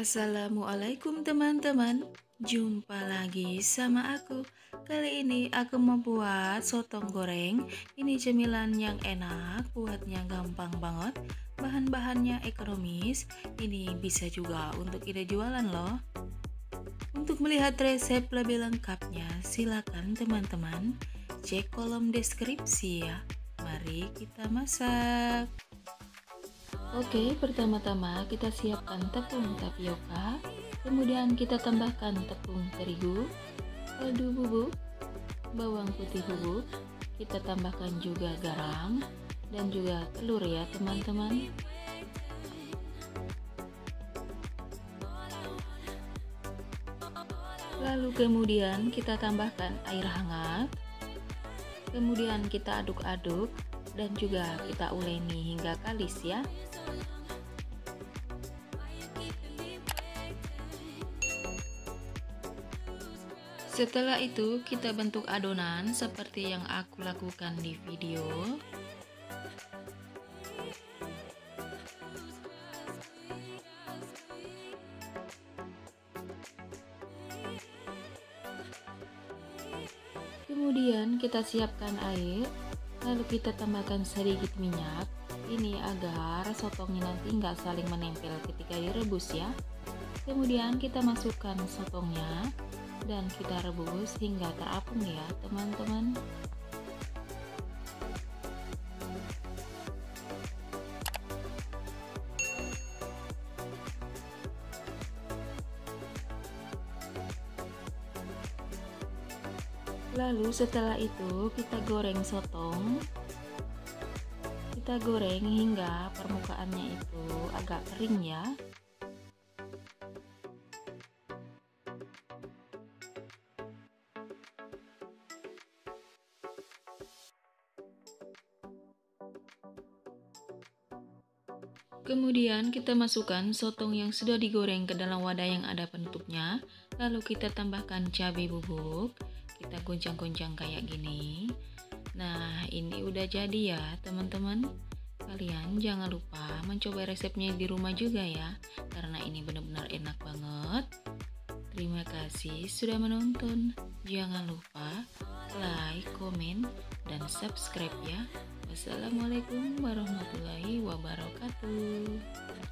Assalamualaikum teman-teman. Jumpa lagi sama aku. Kali ini aku mau buat sotong goreng. Ini cemilan yang enak, buatnya gampang banget. Bahan-bahannya ekonomis. Ini bisa juga untuk ide jualan loh. Untuk melihat resep lebih lengkapnya, silakan teman-teman cek kolom deskripsi ya. Mari kita masak. Oke, pertama-tama kita siapkan tepung tapioka, kemudian kita tambahkan tepung terigu, kaldu bubuk, bawang putih bubuk, kita tambahkan juga garam, dan juga telur ya teman-teman. Lalu kemudian kita tambahkan air hangat, kemudian kita aduk-aduk, dan juga kita uleni hingga kalis ya. Setelah itu kita bentuk adonan seperti yang aku lakukan di video. Kemudian kita siapkan air, lalu kita tambahkan sedikit minyak. Ini agar sotongnya nanti nggak saling menempel ketika direbus ya. Kemudian kita masukkan sotongnya dan kita rebus hingga terapung ya teman-teman. Lalu setelah itu kita goreng sotong. Kita goreng hingga permukaannya itu agak kering ya. Kemudian kita masukkan sotong yang sudah digoreng ke dalam wadah yang ada penutupnya. Lalu kita tambahkan cabai bubuk. Kita goncang-goncang kayak gini. Nah, ini udah jadi ya teman-teman. Kalian jangan lupa mencoba resepnya di rumah juga ya, karena ini benar-benar enak banget. Terima kasih sudah menonton. Jangan lupa like, komen, dan subscribe ya. Wassalamualaikum warahmatullahi wabarakatuh.